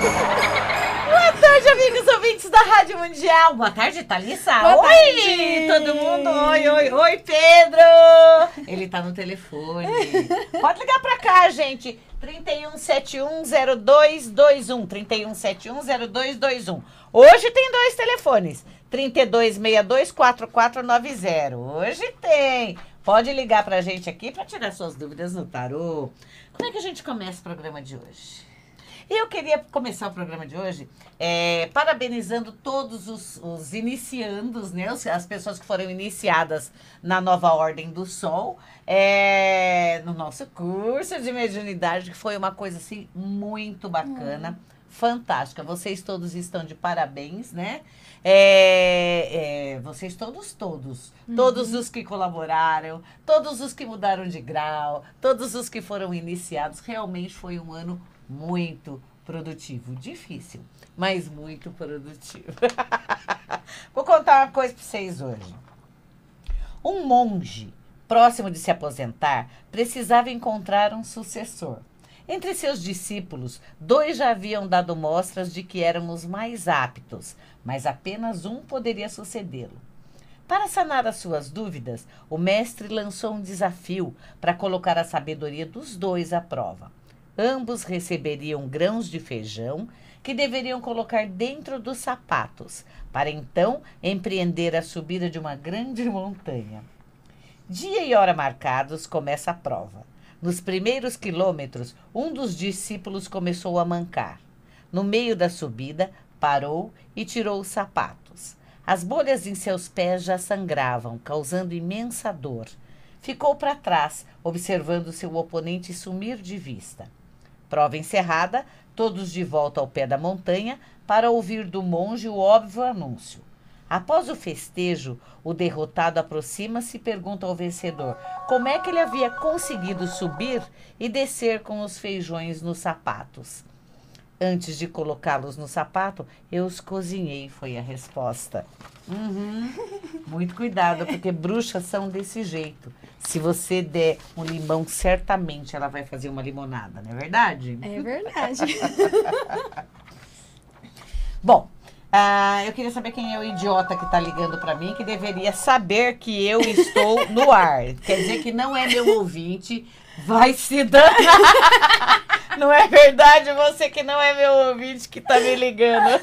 Boa tarde, amigos ouvintes da Rádio Mundial. Boa tarde, Thalissa. Boa Oi, tarde. todo mundo. Oi, Pedro. Ele tá no telefone. Pode ligar pra cá, gente. 31710221. 31710221. Hoje tem dois telefones. 32624490. Hoje tem. Pode ligar pra gente aqui pra tirar suas dúvidas no tarô. Como é que a gente começa o programa de hoje? E eu queria começar o programa de hoje parabenizando todos os iniciandos, né? As pessoas que foram iniciadas na nova Ordem do Sol, no nosso curso de mediunidade, que foi uma coisa assim muito bacana, fantástica. Vocês todos estão de parabéns, né? Vocês todos. Todos os que colaboraram, todos os que mudaram de grau, todos os que foram iniciados. Realmente foi um ano muito produtivo. Difícil, mas muito produtivo. Vou contar uma coisa para vocês hoje. Um monge, próximo de se aposentar, precisava encontrar um sucessor. Entre seus discípulos, 2 já haviam dado mostras de que eram os mais aptos, mas apenas um poderia sucedê-lo. Para sanar as suas dúvidas, o mestre lançou um desafio para colocar a sabedoria dos 2 à prova. Ambos receberiam grãos de feijão que deveriam colocar dentro dos sapatos, para então empreender a subida de uma grande montanha. Dia e hora marcados, começa a prova. Nos primeiros quilômetros, um dos discípulos começou a mancar. No meio da subida, parou e tirou os sapatos. As bolhas em seus pés já sangravam, causando imensa dor. Ficou para trás, observando seu oponente sumir de vista. Prova encerrada, todos de volta ao pé da montanha para ouvir do monge o óbvio anúncio. Após o festejo, o derrotado aproxima-se e pergunta ao vencedor como é que ele havia conseguido subir e descer com os feijões nos sapatos. Antes de colocá-los no sapato, eu os cozinhei, foi a resposta. Muito cuidado, porque bruxas são desse jeito. Se você der um limão, certamente ela vai fazer uma limonada, não é verdade? É verdade. Bom, eu queria saber quem é o idiota que tá ligando pra mim, que deveria saber que eu estou no ar. Quer dizer que não é meu ouvinte, vai se danar. Não é verdade, você que não é meu ouvinte que tá me ligando.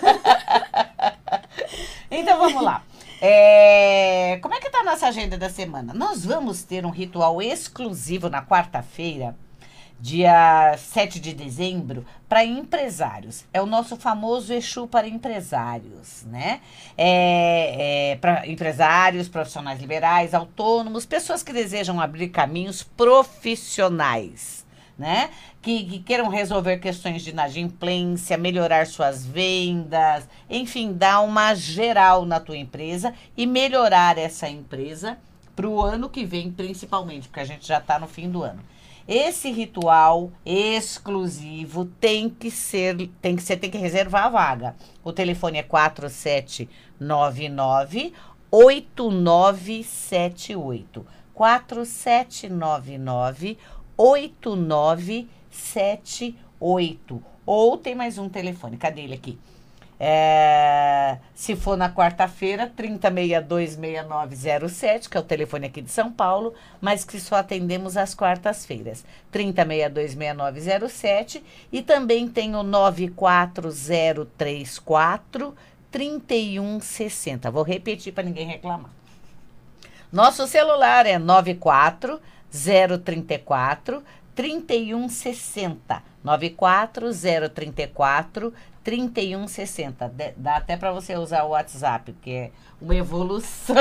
Então vamos lá. Como é que tá a nossa agenda da semana? Nós vamos ter um ritual exclusivo na quarta-feira, dia 7 de dezembro, para empresários. É o nosso famoso Exu para empresários, né? Para empresários, profissionais liberais, autônomos, pessoas que desejam abrir caminhos profissionais, né? Que queiram resolver questões de inadimplência, melhorar suas vendas, enfim, dar uma geral na tua empresa e melhorar essa empresa para o ano que vem, principalmente, porque a gente já está no fim do ano. Esse ritual exclusivo tem que reservar a vaga. O telefone é 4799-8978. 4799-8978. Ou tem mais um telefone. Cadê ele aqui? Se for na quarta-feira, 3062-6907, que é o telefone aqui de São Paulo, mas que só atendemos às quartas-feiras. 3062-6907 e também tem o 94034-3160. Vou repetir para ninguém reclamar. Nosso celular é 94034-3160. 94034-3160. Dá até para você usar o WhatsApp, que é uma evolução.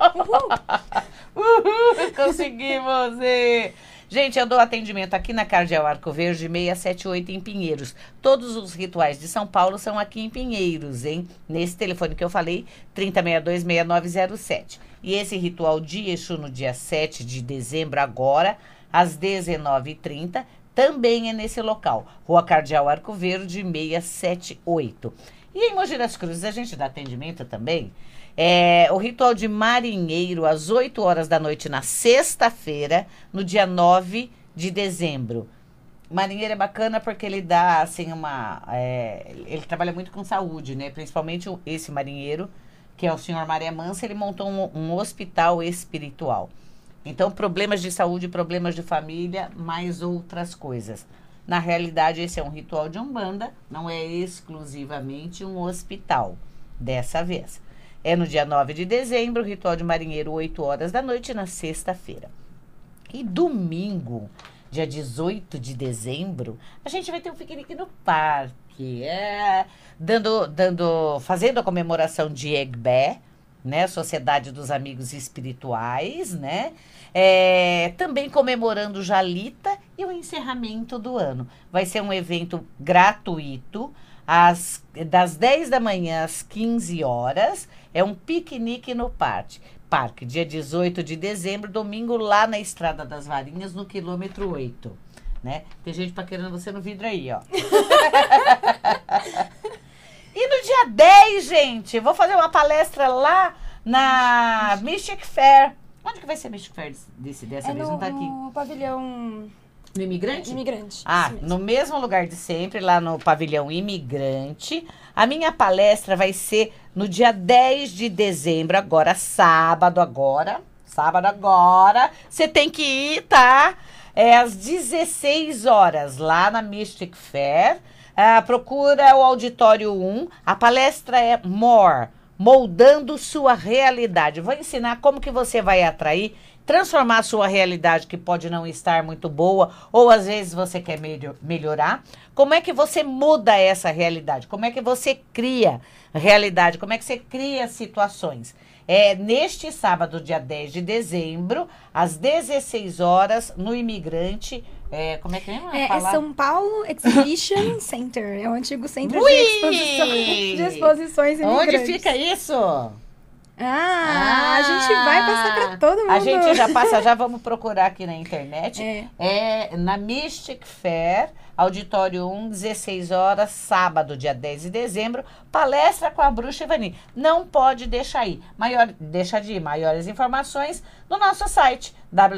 Conseguimos! Gente, eu dou atendimento aqui na Cardeal Arco Verde 678 em Pinheiros. Todos os rituais de São Paulo são aqui em Pinheiros, hein? Nesse telefone que eu falei, 3062-6907. E esse ritual de Exu no dia 7 de dezembro, agora, às 19h30, também é nesse local. Rua Cardeal Arco Verde 678. E em Mogi das Cruzes a gente dá atendimento também. O ritual de marinheiro às 8 horas da noite na sexta-feira, no dia 9 de dezembro. Marinheiro é bacana porque ele dá, assim, ele trabalha muito com saúde, né? Principalmente esse marinheiro, que é o senhor Maria Mansa, ele montou um hospital espiritual. Então, problemas de saúde, problemas de família, mais outras coisas. Na realidade, esse é um ritual de Umbanda, não é exclusivamente um hospital, dessa vez. É no dia 9 de dezembro, ritual de marinheiro, 8 horas da noite, na sexta-feira. E domingo, dia 18 de dezembro, a gente vai ter um piquenique no parque, fazendo a comemoração de Egbé, né, Sociedade dos Amigos Espirituais, né, também comemorando Jalita e o encerramento do ano. Vai ser um evento gratuito, das 10 da manhã às 15 horas, é um piquenique no parque, dia 18 de dezembro, domingo, lá na Estrada das Varinhas, no quilômetro 8, né? Tem gente paquerando você no vidro aí, ó. E no dia 10, gente, vou fazer uma palestra lá na Mystic Fair. Onde que vai ser Mystic Fair dessa vez? Não tá aqui. No pavilhão... No Imigrante? Imigrante. No mesmo lugar de sempre, lá no pavilhão Imigrante. A minha palestra vai ser no dia 10 de dezembro, agora, sábado agora. Você tem que ir, tá? Às 16 horas, lá na Mystic Fair. Procura o Auditório 1. A palestra é More, moldando sua realidade. Vou ensinar como que você vai atrair, transformar a sua realidade, que pode não estar muito boa, ou às vezes você quer melhorar. Como é que você muda essa realidade? Como é que você cria realidade? Como é que você cria situações? Neste sábado, dia 10 de dezembro, às 16 horas, no Imigrante. Como é que é? É São Paulo Exhibition Center. É o antigo centro de exposições imigrantes. Onde fica isso? A gente vai passar para todo mundo. A gente já passa, já vamos procurar aqui na internet. Na Mystic Fair, Auditório 1, 16 horas, sábado, dia 10 de dezembro, palestra com a Bruxa Ivani. Não pode deixar ir. Deixa de ir. Maiores informações no nosso site,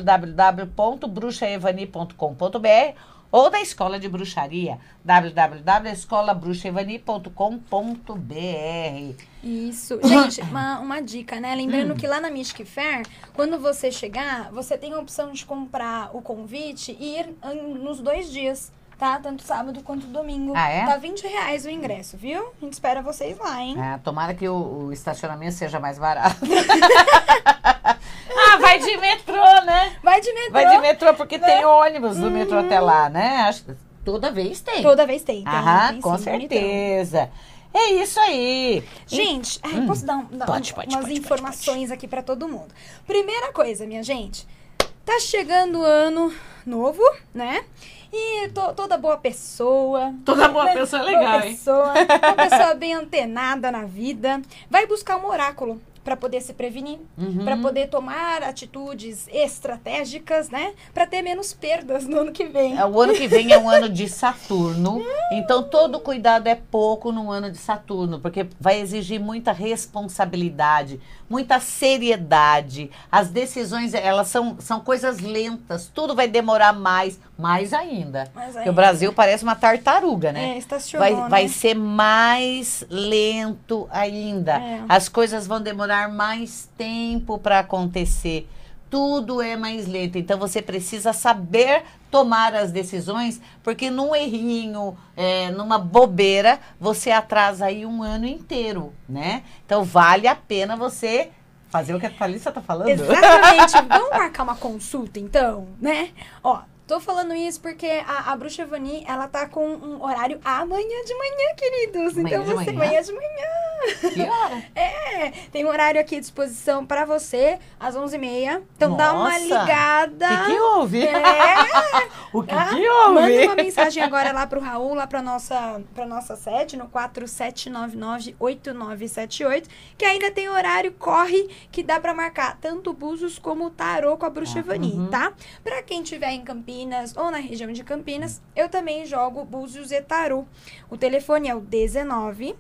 www.bruxaevani.com.br, ou da Escola de Bruxaria, www.escolabruxaevani.com.br. Isso. Gente, uma dica, né? Lembrando que lá na Mystic Fair, quando você chegar, você tem a opção de comprar o convite e ir nos 2 dias, tá? Tanto sábado quanto domingo. Tá R$20 o ingresso, viu? A gente espera vocês lá, hein? Tomara que o estacionamento seja mais barato. Vai de metrô, né? Vai de metrô. Vai de metrô, porque tem ônibus do metrô até lá, né? Acho que toda vez tem. Toda vez tem. Tem com certeza. Bonitão. É isso aí. Gente, posso dar umas informações aqui pra todo mundo. Primeira coisa, minha gente. Tá chegando o ano novo, né? E toda boa pessoa. Toda boa pessoa é legal, uma pessoa bem antenada na vida. Vai buscar um oráculo para poder se prevenir, para poder tomar atitudes estratégicas, né? Para ter menos perdas no ano que vem. O ano que vem é um ano de Saturno, então todo cuidado é pouco no ano de Saturno, porque vai exigir muita responsabilidade, muita seriedade. As decisões, elas são coisas lentas, tudo vai demorar mais ainda. Porque o Brasil parece uma tartaruga, né? Estacionou, vai ser mais lento ainda. As coisas vão demorar mais tempo para acontecer. Tudo é mais lento. Então, você precisa saber tomar as decisões, porque num errinho, numa bobeira, você atrasa aí um ano inteiro, né? Então, vale a pena você fazer o que a Thalissa tá falando. Exatamente. Vamos marcar uma consulta, então, né? Tô falando isso porque a Bruxa Ivani, ela tá com um horário amanhã de manhã, queridos. Então amanhã de manhã. Que hora? Tem um horário aqui à disposição pra você, às 11h30. Então dá uma ligada. O que houve? O que houve? Manda uma mensagem agora lá pro Raul, lá pra nossa sede, no 4799-8978, que ainda tem horário, corre, que dá pra marcar tanto búzios como o tarô com a Bruxa Ivani, tá? Pra quem tiver em Campinas ou na região de Campinas, eu também jogo búzios e tarô. O telefone é o 19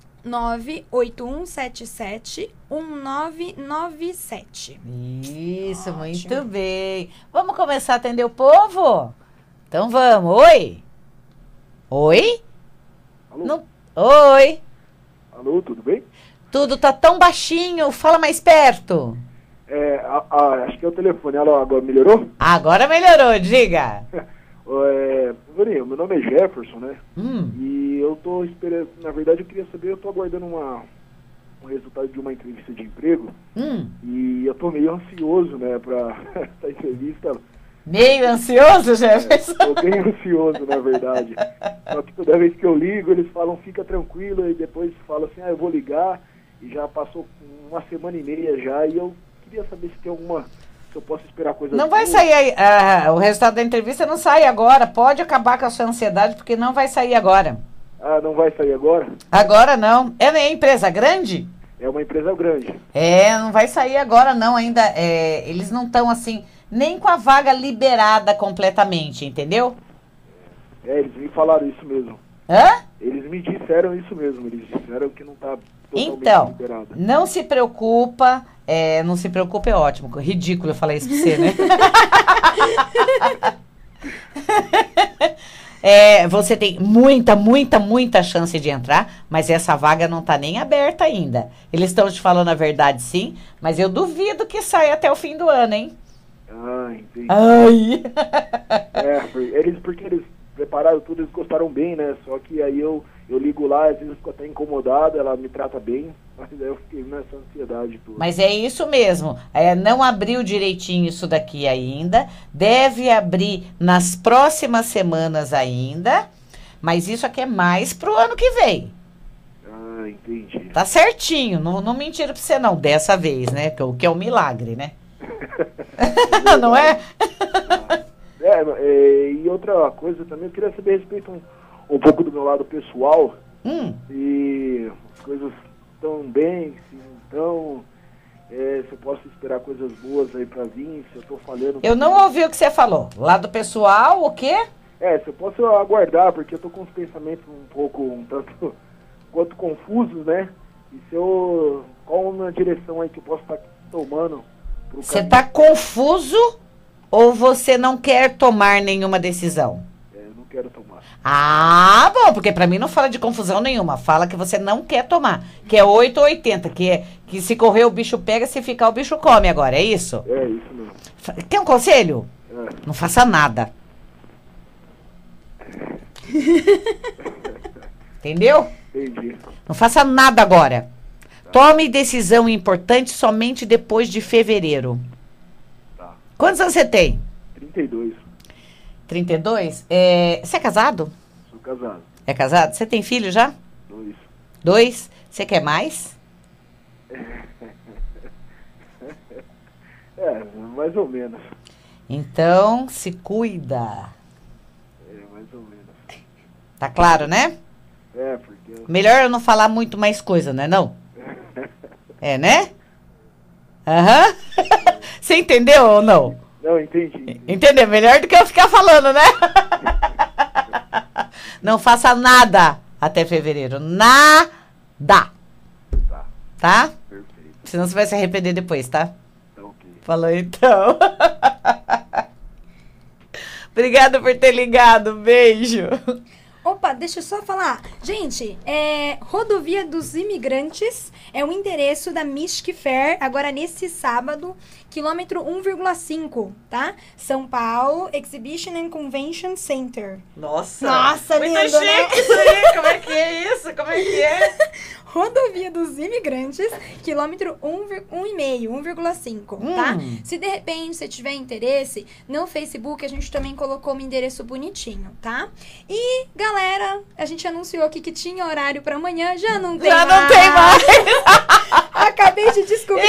98177 1997. Isso, ótimo. Muito bem. Vamos começar a atender o povo? Então vamos. Oi? Oi? Alô? Não... Oi? Alô, tudo bem? Tudo tá tão baixinho, fala mais perto. Acho que é o telefone. Alô, agora melhorou? Agora melhorou, diga. Vaninha, meu nome é Jefferson, né? Hum. E eu tô esperando, na verdade eu queria saber, eu tô aguardando um resultado de uma entrevista de emprego. E eu tô meio ansioso, né, pra essa entrevista. Meio ansioso, Jefferson? Tô bem ansioso, na verdade. Só que toda vez que eu ligo, eles falam, fica tranquilo, e depois falam assim, eu vou ligar, e já passou uma semana e meia já, e eu queria saber se tem alguma... Se eu posso esperar coisa. Não vai sair aí, o resultado da entrevista não sai agora. Pode acabar com a sua ansiedade, porque não vai sair agora. Ah, não vai sair agora? Agora não. É empresa grande? É uma empresa grande. Não vai sair agora não ainda. Eles não estão assim, nem com a vaga liberada completamente, entendeu? Eles me falaram isso mesmo. Hã? Eles me disseram isso mesmo. Eles disseram que não está totalmente liberada. Não se preocupa. Não se preocupe, é ótimo. Ridículo eu falar isso pra você, né? Você tem muita chance de entrar, mas essa vaga não tá nem aberta ainda. Eles estão te falando a verdade, sim, mas eu duvido que saia até o fim do ano, hein? Ah, entendi. Ai! Porque eles prepararam tudo, eles gostaram bem, né? Só que aí eu ligo lá, às vezes eu fico até incomodado, ela me trata bem, mas aí eu fiquei nessa ansiedade toda. Mas é isso mesmo, não abriu direitinho isso daqui ainda, deve abrir nas próximas semanas ainda, mas isso aqui é mais pro ano que vem. Ah, entendi. Tá certinho, não mentira pra você não, dessa vez, né? O que é um milagre, né? Não é? E outra coisa também, eu queria saber a respeito um pouco do meu lado pessoal. Se as coisas estão bem, se não estão, se eu posso esperar coisas boas aí pra vir, se eu tô falhando. Eu não ouvi o que você falou. Lado pessoal, o quê? Se eu posso aguardar, porque eu tô com os pensamentos um tanto quanto confusos, né? E qual uma direção aí que eu posso estar tomando pro Você tá confuso ou você não quer tomar nenhuma decisão? Eu não quero tomar. Ah, bom, porque pra mim não fala de confusão nenhuma. Fala que você não quer tomar. Que é 8 ou 80. Que se correr o bicho pega, se ficar o bicho come agora. É isso? É isso mesmo. Quer um conselho? Não faça nada. Entendeu? Entendi. Não faça nada agora. Tome decisão importante somente depois de fevereiro. Tá. Quantos anos você tem? 32. 32? Você é casado? Sou casado. É casado? Você tem filho já? 2. 2? Você quer mais? Mais ou menos. Então, se cuida. Mais ou menos. Tá claro, né? Porque... Melhor eu não falar muito mais coisa, não é não? Né? Aham. Você entendeu ou não? Não, entendi. Entendeu? Melhor do que eu ficar falando, né? Não faça nada até fevereiro. Nada. Tá? Perfeito. Senão você vai se arrepender depois, tá? Tá ok. Falou então. Obrigada por ter ligado. Beijo. Opa, deixa eu só falar. Gente, Rodovia dos Imigrantes é o endereço da Mystic Fair, agora nesse sábado, quilômetro 1,5, tá? São Paulo, Exhibition and Convention Center. Nossa, lindo, muito chique, né? isso aí. Como é que é isso? Como é que é? Rodovia dos Imigrantes, quilômetro 1,5, tá? Se de repente você tiver interesse, no Facebook a gente também colocou um endereço bonitinho, tá? E, galera, a gente anunciou aqui que tinha horário pra amanhã, já não tem mais. Já não tem mais. Acabei de descobrir.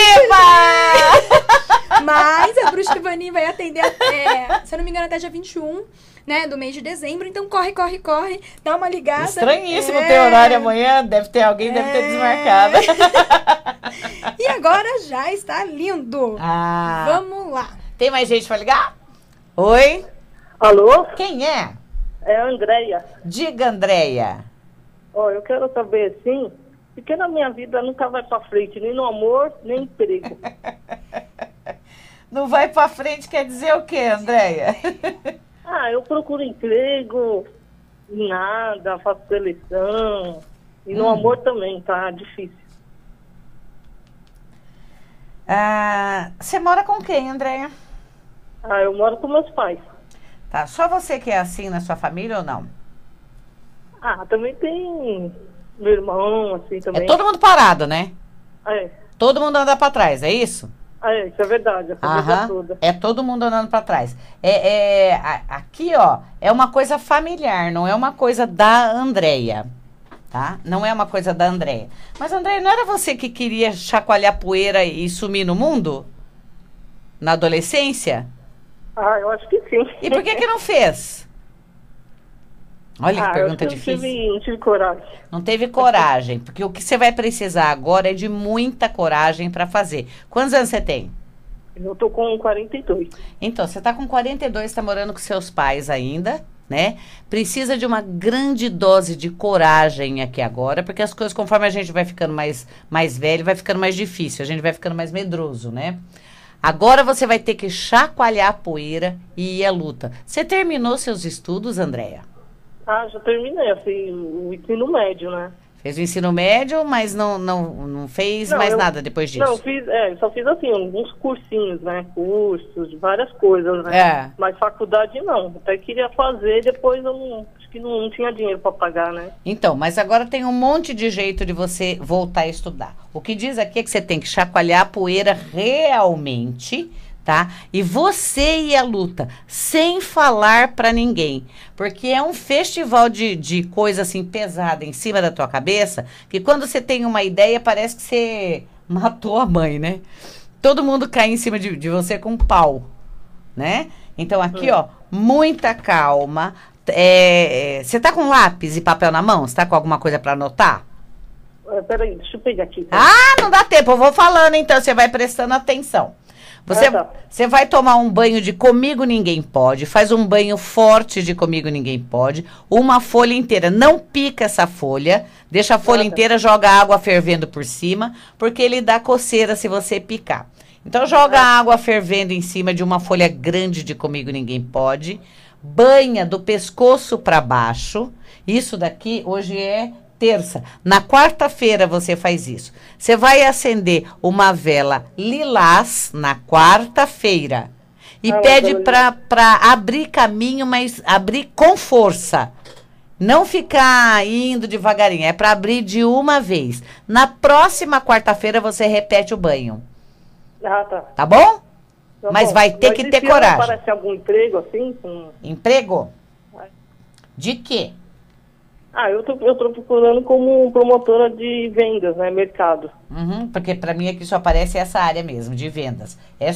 Mas a Bruxa do Vani vai atender, se eu não me engano, até dia 21, né, do mês de dezembro. Então, corre, dá uma ligada. Estranhíssimo ter horário amanhã. Deve ter alguém, deve ter desmarcado. E agora já está lindo. Vamos lá. Tem mais gente pra ligar? Oi? Alô? Quem é? É a Andréia. Diga, Andréia. Eu quero saber, assim, porque na minha vida nunca vai pra frente, nem no amor, nem no emprego. Não vai pra frente quer dizer o quê, Andréia? Eu procuro emprego, nada, faço seleção. E no amor também, tá difícil. Você mora com quem, Andréia? Eu moro com meus pais. Tá, só você que é assim na sua família ou não? Também tem meu irmão, assim, também. É todo mundo parado, né? É. Todo mundo anda pra trás, é isso? Isso é verdade, a família toda. É todo mundo andando pra trás. Aqui, ó, é uma coisa familiar, não é uma coisa da Andréia, tá? Não é uma coisa da Andréia. Mas, Andréia, não era você que queria chacoalhar poeira e sumir no mundo? Na adolescência? Eu acho que sim. E por que não fez? Olha que pergunta difícil. Não tive coragem. Não teve coragem, porque o que você vai precisar agora é de muita coragem para fazer. Quantos anos você tem? Eu tô com 42. Então, você tá com 42, está morando com seus pais ainda, né? Precisa de uma grande dose de coragem aqui agora, porque as coisas, conforme a gente vai ficando mais velho, vai ficando mais difícil, a gente vai ficando mais medroso, né? Agora você vai ter que chacoalhar a poeira e ir à luta. Você terminou seus estudos, Andréia? Já terminei, assim, o ensino médio, né? Fez o ensino médio, mas não fez mais nada depois disso? Não, só fiz assim, uns cursinhos, né? Cursos, de várias coisas, né? Mas faculdade não. Até queria fazer, depois eu acho que não tinha dinheiro para pagar, né? Então, mas agora tem um monte de jeito de você voltar a estudar. O que diz aqui é que você tem que chacoalhar a poeira realmente, tá? E você ir à luta, sem falar pra ninguém. Porque é um festival de coisa assim pesada em cima da tua cabeça, que quando você tem uma ideia, parece que você matou a mãe, né? Todo mundo cai em cima de você com um pau, né? Então aqui, ó, muita calma. Você tá com lápis e papel na mão? Você tá com alguma coisa pra anotar? Peraí, deixa eu pegar aqui. Não dá tempo, eu vou falando, então você vai prestando atenção. Você vai tomar um banho de Comigo Ninguém Pode, faz um banho forte de Comigo Ninguém Pode, uma folha inteira, não pica essa folha, deixa a folha inteira, joga água fervendo por cima, porque ele dá coceira se você picar. Então joga água fervendo em cima de uma folha grande de Comigo Ninguém Pode, banha do pescoço para baixo, isso daqui hoje é terça. Na quarta-feira você faz isso. Você vai acender uma vela lilás na quarta-feira. E pede para abrir caminho, mas abrir com força. Não ficar indo devagarinho. É para abrir de uma vez. Na próxima quarta-feira você repete o banho. Tá. Tá bom? Tá mas bom. vai ter que ter coragem. Aparece algum emprego assim? Emprego? De quê? Eu tô procurando como promotora de vendas, né? Mercado. Porque pra mim aqui só aparece essa área mesmo, de vendas.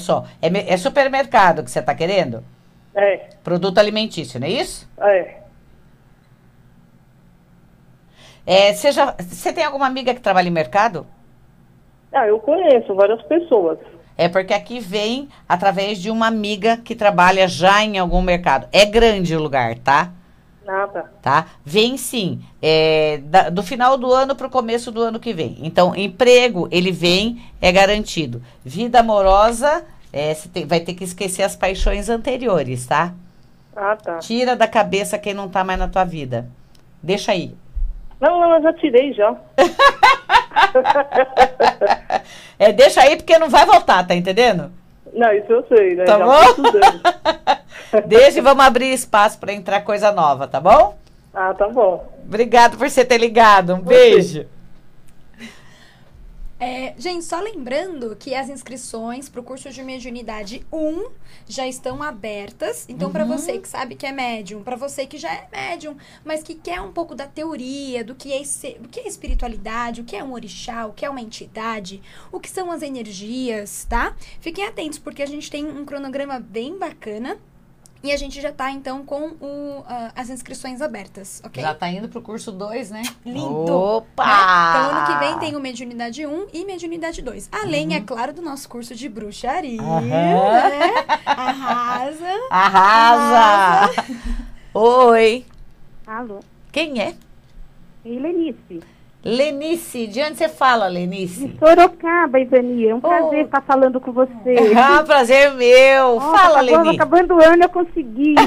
É supermercado que você tá querendo? Produto alimentício, não é isso? Você tem alguma amiga que trabalha em mercado? Eu conheço várias pessoas. É porque aqui vem através de uma amiga que trabalha já em algum mercado. É grande o lugar, tá? Tá? Vem sim, do final do ano para o começo do ano que vem. Então, emprego, ele vem, é garantido. Vida amorosa, você vai ter que esquecer as paixões anteriores, tá? Tá. Tira da cabeça quem não tá mais na tua vida. Deixa aí. Não, eu já tirei já. Deixa aí porque não vai voltar, tá entendendo? Não, isso eu sei, né? Tá bom? Deixa e vamos abrir espaço para entrar coisa nova, tá bom? Tá bom. Obrigado por você ter ligado. Um beijo. Gente, só lembrando que as inscrições para o curso de Mediunidade 1 já estão abertas. Então, para você que sabe que é médium, para você que já é médium, mas que quer um pouco da teoria, do que é espiritualidade, o que é um orixá, o que é uma entidade, o que são as energias, tá? Fiquem atentos, porque a gente tem um cronograma bem bacana. E a gente já tá, então, com as inscrições abertas, ok? Já tá indo pro curso 2, né? Lindo! Opa! Então, ano que vem tem o Mediunidade 1 e Mediunidade 2. Além, é claro, do nosso curso de bruxaria, né? Arrasa! Oi! Alô? Quem é? Lenice. Lenice, de onde você fala, Lenice? De Sorocaba, Ivani. É um prazer estar falando com você. Prazer meu. Fala, Lenice. Acabando o ano eu consegui.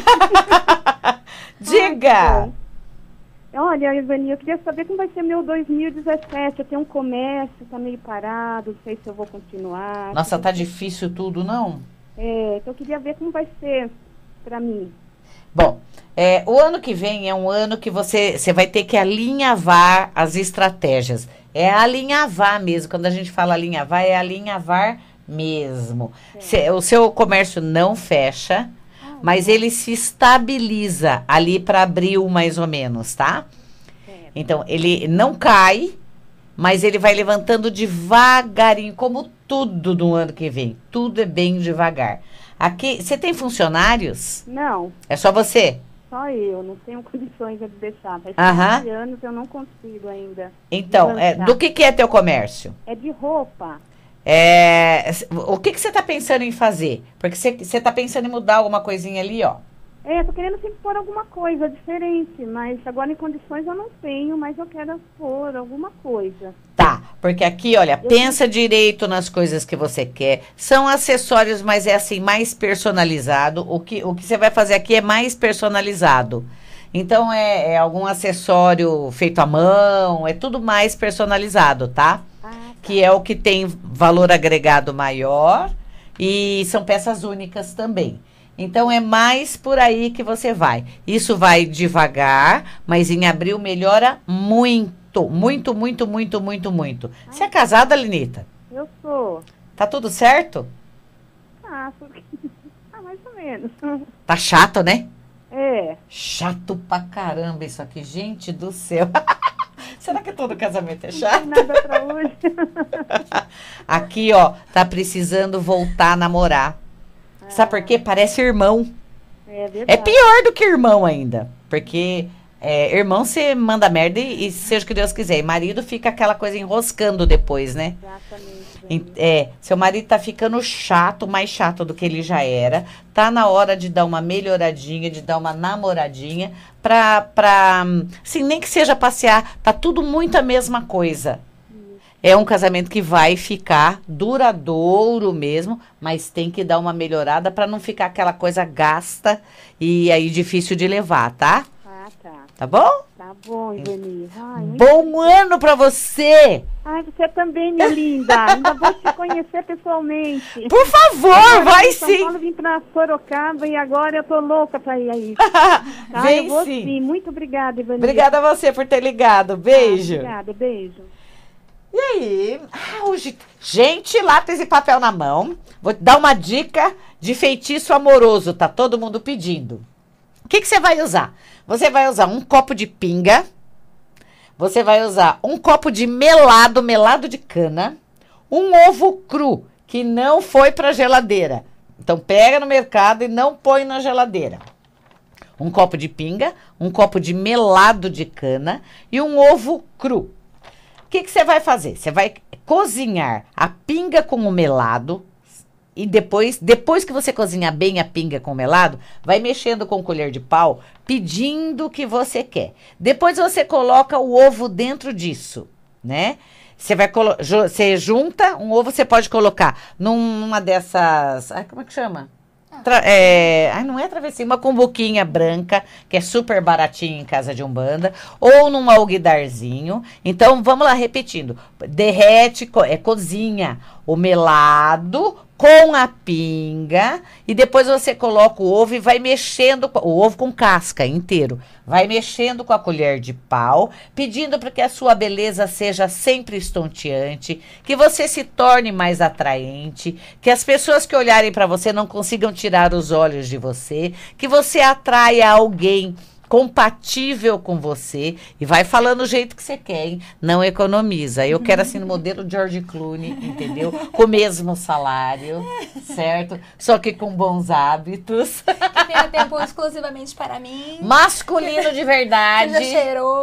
Diga. Olha, Ivani, eu queria saber como vai ser meu 2017. Eu tenho um comércio, tá meio parado, não sei se eu vou continuar. Nossa, tá difícil tudo, não? Então eu queria ver como vai ser para mim. Bom, o ano que vem é um ano que você vai ter que alinhavar as estratégias. É alinhavar mesmo. Quando a gente fala alinhavar, é alinhavar mesmo. O seu comércio não fecha, mas ele se estabiliza ali para abril, mais ou menos, tá? Então, ele não cai, mas ele vai levantando devagarinho, como tudo no ano que vem. Tudo é bem devagar. Aqui, você tem funcionários? Não. É só você? Só eu, não tenho condições de deixar. Faz 15 anos eu não consigo ainda. Então, do que é teu comércio? É de roupa. O que você está pensando em fazer? Porque você está pensando em mudar alguma coisinha ali, ó. Tô querendo sempre pôr alguma coisa diferente, mas agora em condições eu não tenho, mas eu quero pôr alguma coisa. Tá, porque aqui, olha, pensa direito nas coisas que você quer. São acessórios, mas é assim, mais personalizado. O que você vai fazer aqui é mais personalizado. Então, é algum acessório feito à mão, é tudo mais personalizado, tá? Que é o que tem valor agregado maior e são peças únicas também. Então, é mais por aí que você vai. Isso vai devagar, mas em abril melhora muito, muito, muito, muito, muito, muito. Você é casada, Lenita? Eu sou. Tá tudo certo? Mais ou menos. Tá chato, né? Chato pra caramba isso aqui, gente do céu. Será que todo casamento é chato? Não tem nada pra hoje. Aqui, ó, tá precisando voltar a namorar. Sabe por quê? Parece irmão. Verdade. É pior do que irmão ainda. Porque irmão você manda merda e seja o que Deus quiser. E marido fica aquela coisa enroscando depois, né? Exatamente. Seu marido tá ficando chato, mais chato do que ele já era. Tá na hora de dar uma melhoradinha, de dar uma namoradinha. Assim, nem que seja passear. Tá tudo muito a mesma coisa. É um casamento que vai ficar duradouro mesmo, mas tem que dar uma melhorada para não ficar aquela coisa gasta e aí difícil de levar, tá? Tá. Tá bom? Tá bom, Ivani. Bom ano para você! Você também, minha linda. Ainda vou te conhecer pessoalmente. Por favor, vai sim! São Paulo, vim pra Sorocaba e agora eu tô louca pra ir aí. Vem eu vou sim. sim. Muito obrigada, Ivani. Obrigada a você por ter ligado. Beijo. Obrigada, beijo. E aí, hoje, gente, lápis e papel na mão. Vou te dar uma dica de feitiço amoroso, tá todo mundo pedindo. O que você vai usar? Você vai usar um copo de pinga, você vai usar um copo de melado de cana, um ovo cru, que não foi pra geladeira. Então, pega no mercado e não põe na geladeira. Um copo de pinga, um copo de melado de cana e um ovo cru. O que você vai fazer? Você vai cozinhar a pinga com o melado e depois que você cozinhar bem a pinga com o melado, vai mexendo com colher de pau, pedindo o que você quer. Depois você coloca o ovo dentro disso, né? Você junta um ovo, você pode colocar numa dessas... como é que chama? Não é travessia, uma cumbuquinha branca, que é super baratinha em casa de umbanda, ou num alguidarzinho. Então, vamos lá, repetindo. Derrete, cozinha o melado com a pinga, e depois você coloca o ovo e vai mexendo, o ovo com casca inteiro, vai mexendo com a colher de pau, pedindo para que a sua beleza seja sempre estonteante, que você se torne mais atraente, que as pessoas que olharem para você não consigam tirar os olhos de você, que você atraia alguém compatível com você e vai falando o jeito que você quer, hein? Não economiza. Eu quero assim no modelo George Clooney, entendeu? Com o mesmo salário, certo? Só que com bons hábitos. Que tenha tempo exclusivamente para mim. Masculino de verdade. Seja cheiroso.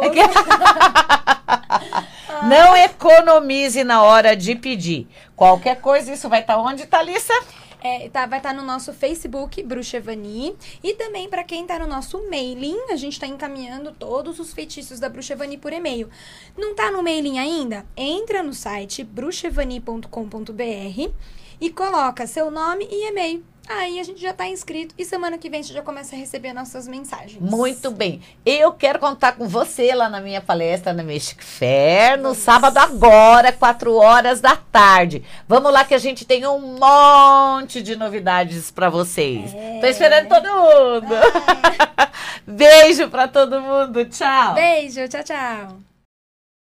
Não economize na hora de pedir. Qualquer coisa, isso vai estar onde, Thalissa? Vai estar no nosso Facebook, Bruxa Evani. E também para quem tá no nosso mailing, a gente tá encaminhando todos os feitiços da Bruxa Evani por e-mail. Não tá no mailing ainda? Entra no site bruxaevani.com.br e coloca seu nome e e-mail. Aí a gente já tá inscrito e semana que vem a gente já começa a receber nossas mensagens. Muito bem. Eu quero contar com você lá na minha palestra na Mystic Fair, no sábado agora, 4 da tarde. Vamos lá que a gente tem um monte de novidades para vocês. Tô esperando todo mundo. Beijo para todo mundo. Tchau. Beijo, tchau, tchau.